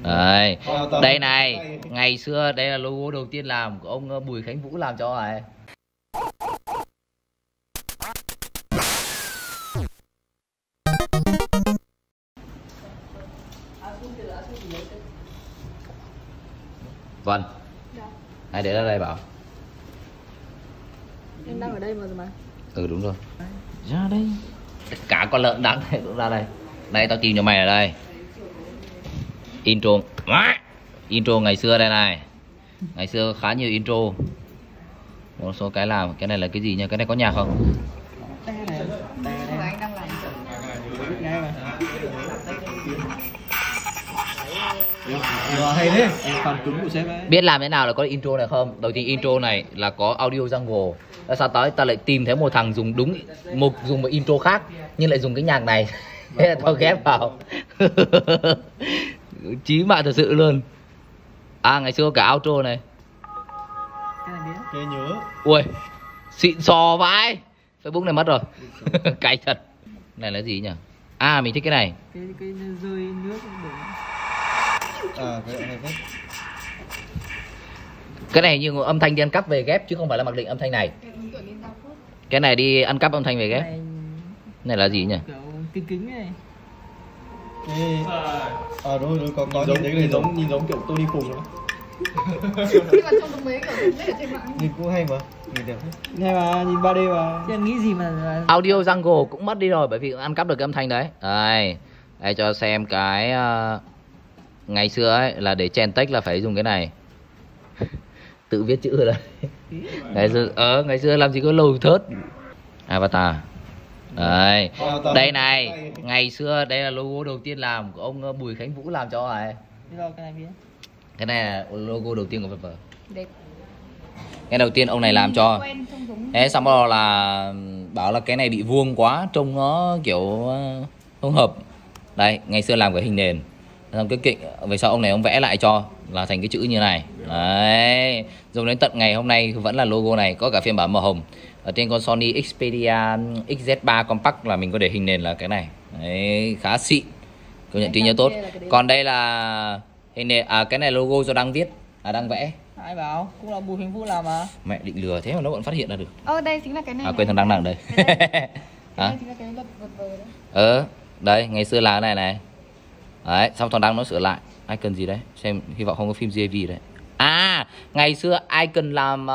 Đấy, đây này, ngày xưa đây là logo đầu tiên làm của ông Bùi Khánh Vũ làm cho này. Vâng. Hãy để ra đây Bảo. Em đang ở đây mà rồi mà. Ừ đúng rồi. Ra đây. Cả con lợn đắng này cũng ra đây. Đây tao tìm cho mày ở đây. Intro. Intro ngày xưa đây này. Ngày xưa khá nhiều intro. Một số cái làm. Cái này là cái gì nhá? Cái này có nhạc không? Anh đang làm. Hay đấy, phản cứng của sếp ấy. Biết làm thế nào là có intro này không? Đầu tiên intro này là có audio jungle. Sao tới ta lại tìm thấy một thằng dùng đúng dùng một intro khác nhưng lại dùng cái nhạc này. Thế là tao ghép vào. Chí mạng thật sự luôn. À ngày xưa cả outro này. Cái nhớ. Ui, xịn sò vãi. Facebook này mất rồi. Cay thật. Này là gì nhỉ? À mình thích cái này. Cái rơi nước để... À cái này đấy. Cái này như âm thanh đi ăn cắp về ghép chứ không phải là mặc định âm thanh này. Cái này đi ăn cắp âm thanh về ghép. Này là gì nhỉ? Kiểu kính này. Rồi có nhìn thấy cái này nhìn giống kiểu Tony Phùng đó. Nhưng mà trong mấy kiểu ở trên mạng. Nhìn cũng hay mà, nhìn đẹp. Hay mà, nhìn 3D mà. Chứ em nghĩ gì mà Audio jungle cũng mất đi rồi bởi vì ăn cắp được cái âm thanh đấy. Đây. Đây cho xem cái ngày xưa ấy là để chen text là phải dùng cái này. Tự viết chữ rồi đấy. Ngày xưa làm gì có lầu thớt. Avatar. Đây. Đây này, ngày xưa đây là logo đầu tiên làm của ông Bùi Khánh Vũ làm cho này. Cái này là logo đầu tiên của VV. đẹp. Cái đầu tiên ông này làm cho. Thế xong rồi là bảo là cái này bị vuông quá, trông nó kiểu không hợp. Đây, ngày xưa làm cái hình nền. Xong cái kịnh về sau ông này ông vẽ lại cho là thành cái chữ như này. Đấy, dùng đến tận ngày hôm nay vẫn là logo này, có cả phiên bản màu hồng. Ở trên con Sony Xperia XZ3 Compact là mình có để hình nền là cái này. Đấy, khá xịn. Công nhận trí nhớ tốt. Còn đây là hình nền, cái này logo do Đăng viết, Đăng vẽ. Ai bảo, cũng là Bùi Khánh Vũ làm mà. Mẹ định lừa thế mà nó vẫn phát hiện ra được. Đây chính là cái này. Quên thằng Đăng đây. Đây chính là cái vật vờ đấy. Đấy, ngày xưa là cái này này. Đấy, xong thằng Đăng nó sửa lại. Icon gì đấy? Xem, hy vọng không có phim GV đấy. Ngày xưa Icon làm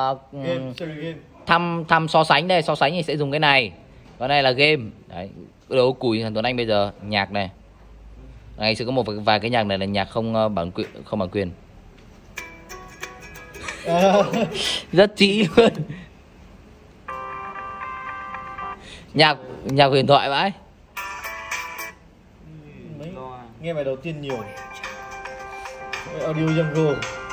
thăm so sánh đây, so sánh thì sẽ dùng cái này. Còn này là game. Đấy, đấu cùi thằng Tuấn Anh bây giờ, nhạc này. Ngày xưa có một vài cái nhạc này là nhạc không bản quyền. Rất chỉ luôn. Nhạc huyền thoại vãi. Nghe bài đầu tiên nhiều. Audio jungle.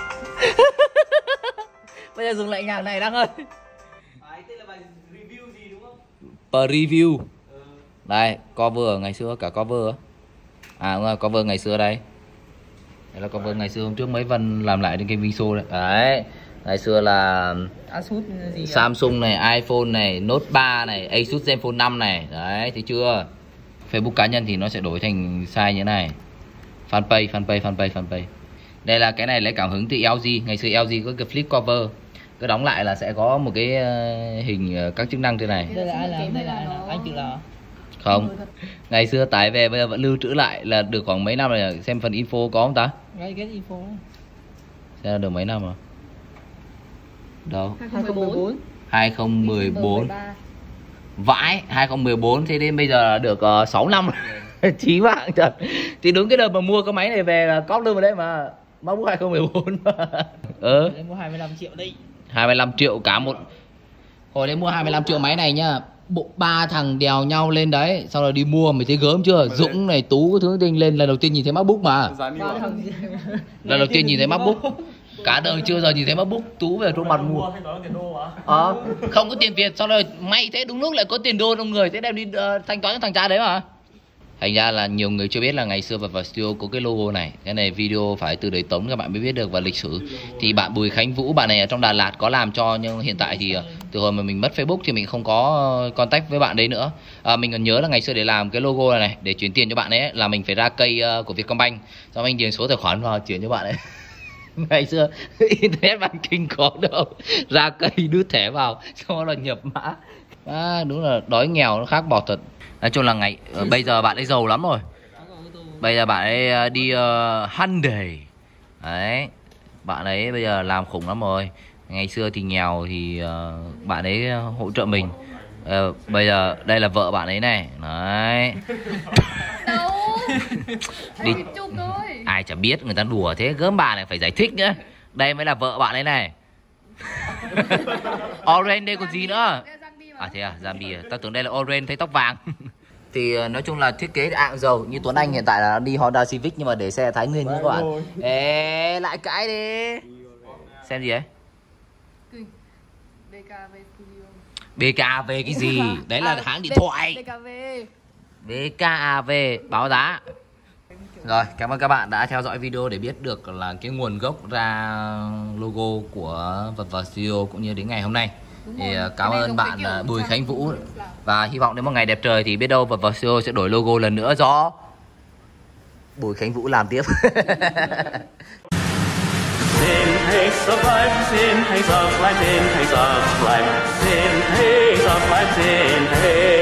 Bây giờ dùng lại nhạc này Đăng ơi. Tên là bài review gì đúng không? Review. Đây, cover ngày xưa cả cover. Đúng rồi, cover ngày xưa đây. Đây là cover ngày xưa hôm trước mấy Vân làm lại trên cái video đấy. Đấy, ngày xưa là Asus gì Samsung này, iPhone này, Note 3 này, Asus Zenfone 5 này. Đấy, thấy chưa? Facebook cá nhân thì nó sẽ đổi thành size như thế này. Fanpage. Đây là cái này lấy cảm hứng từ LG. Ngày xưa LG có cái flip cover. Cứ đóng lại là sẽ có một cái hình các chức năng thế này. Đây là ai làm? Đây là ai làm? Anh tự làm. Không. Ngày xưa tải về bây giờ vẫn lưu trữ lại là được khoảng mấy năm rồi. Xem phần info có không ta? Cái info. Xem là được mấy năm rồi. Đâu? 2014. 2014. Vãi, 2014 thế đến bây giờ là được 6 năm rồi. Chí mạng thật. Thì đúng cái đợt mà mua cái máy này về là cóp luôn vào đấy mà. MacBook 2014 mà. Đấy mua 25 triệu đấy. 25 triệu cả một. Hồi đấy mua 25 triệu máy này nhá. Bộ 3 thằng đèo nhau lên đấy. Sau rồi đi mua mày thấy gớm chưa? Dũng này, Tú cái thứ tinh lên lần đầu tiên nhìn thấy MacBook mà. Lần đầu tiên nhìn thấy MacBook. Cả đời chưa giờ nhìn thấy MacBook. Tú về trong mặt mua. Không có tiền Việt. Sau rồi may thế đúng lúc lại có tiền đô trong người. Thế đem đi thanh toán cho thằng cha đấy mà. Thành ra là nhiều người chưa biết là ngày xưa vào studio có cái logo này. Cái này video phải từ đời Tống các bạn mới biết được, và lịch sử thì bạn Bùi Khánh Vũ, bạn này ở trong Đà Lạt có làm cho, nhưng hiện tại thì Từ hồi mà mình mất Facebook thì mình không có contact với bạn đấy nữa. Mình còn nhớ là ngày xưa để làm cái logo này, này để chuyển tiền cho bạn ấy là mình phải ra cây của Vietcombank, xong anh điền số tài khoản vào chuyển cho bạn ấy. Ngày xưa internet banking có đâu, ra cây đút thẻ vào xong rồi nhập mã. Đúng là đói nghèo nó khác bọt thật. Nói chung là bây giờ bạn ấy giàu lắm rồi. Bây giờ bạn ấy đi Hyundai. Đấy, bạn ấy bây giờ làm khủng lắm rồi. Ngày xưa thì nghèo thì bạn ấy hỗ trợ mình. Bây giờ đây là vợ bạn ấy này. Đấy. Đâu? Đi. Ai chả biết, người ta đùa thế, gớm bà này phải giải thích nữa. Đây mới là vợ bạn ấy này. Orange đây còn gì nữa. Thế à, Zambia. Tao tưởng đây là Orange thấy tóc vàng. Thì nói chung là thiết kế ạng dầu. Như Tuấn Anh hiện tại là đi Honda Civic nhưng mà để xe Thái Nguyên nữa các bạn. Ê, lại cãi đi. Xem gì đấy? BKAV cái gì? Đấy là hãng điện thoại. BKAV báo giá. Rồi, cảm ơn các bạn đã theo dõi video để biết được là cái nguồn gốc ra logo của Vật Vật Studio cũng như đến ngày hôm nay. Thì cảm ơn bạn Bùi Khánh Vũ. Và hy vọng đến một ngày đẹp trời thì biết đâu Vật Vật Studio sẽ đổi logo lần nữa do Bùi Khánh Vũ làm tiếp. Xin hãy subscribe, xin hãy subscribe, xin hãy subscribe, xin hãy subscribe, xin hãy